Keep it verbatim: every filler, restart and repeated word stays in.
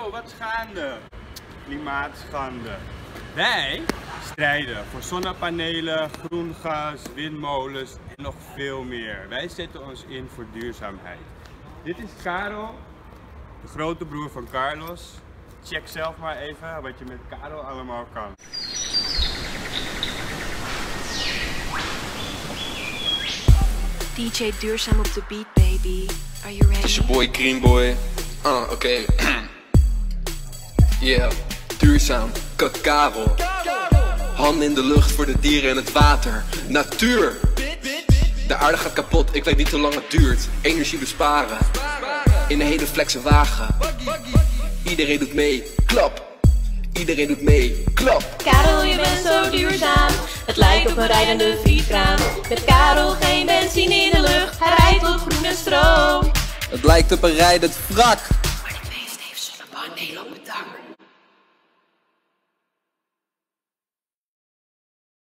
Yo, wat is gaande? Klimaatschande. Wij strijden voor zonnepanelen, groen gas, windmolens en nog veel meer. Wij zetten ons in voor duurzaamheid. Dit is Karel, de grote broer van Carlos. Check zelf maar even wat je met Karel allemaal kan. D J Duurzaam op de beat, baby. Are you ready? It's your boy Greenboy. Ah, uh, oké. Okay. Yeah, duurzaam. Karel. Handen in de lucht voor de dieren en het water. Natuur. De aarde gaat kapot, ik weet niet hoe lang het duurt. Energie besparen. In een hele flexe wagen. Iedereen doet mee. Klap. Iedereen doet mee. Klap. Karel, je bent zo duurzaam. Het lijkt op een rijdende frietkraam. Met Karel geen benzine in de lucht. Hij rijdt op groene stroom. Het lijkt op een rijdend wrak. Maar de beest heeft zonnepanelen op het dak.